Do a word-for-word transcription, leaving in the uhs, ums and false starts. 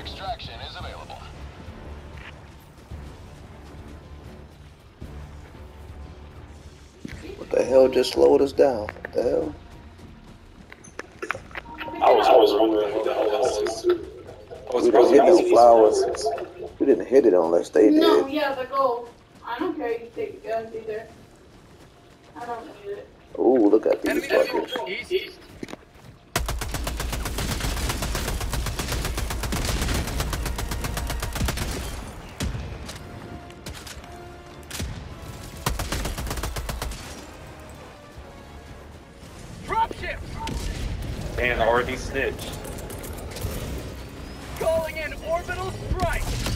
Extraction is available. What the hell just slowed us down? What the hell? I was, I was wondering what the hell that was too. We didn't hit no flowers. We didn't hit it unless they did. No, yeah, the goal. I don't care if you take the guns either. I don't need it. Ooh, look at these fuckers. East. Man, already snitched. Calling in orbital strike.